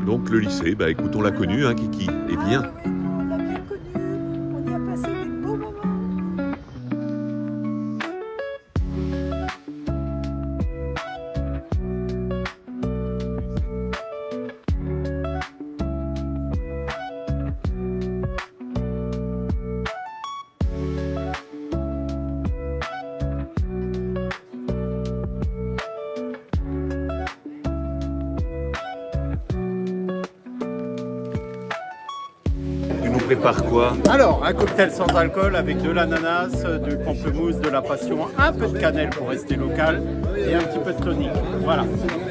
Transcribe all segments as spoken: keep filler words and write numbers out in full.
Donc le lycée, bah écoute, on l'a connu, hein, Kiki. Et bien. Ah oui, on l'a bien connu. On y a passé des beaux moments. Tu nous prépares quoi? Alors, un cocktail sans alcool avec de l'ananas, du pamplemousse, de la passion, un peu de cannelle pour rester local et un petit peu de tonique. Voilà.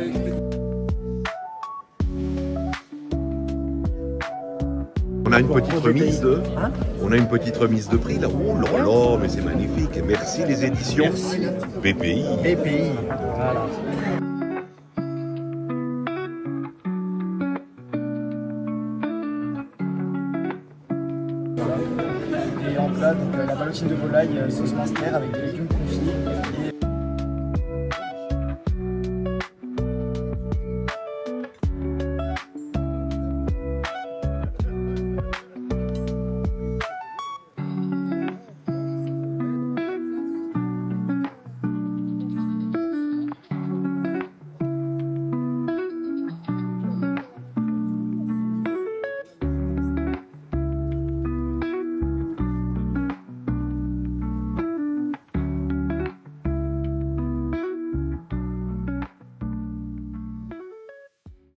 On a une petite remise de... On a une petite remise de prix là. Oh là là, mais c'est magnifique. Et merci les éditions. Merci. B P I. B P I. Voilà. Et en plat, donc, euh, la ballotine de volaille euh, sauce minster avec des légumes confits.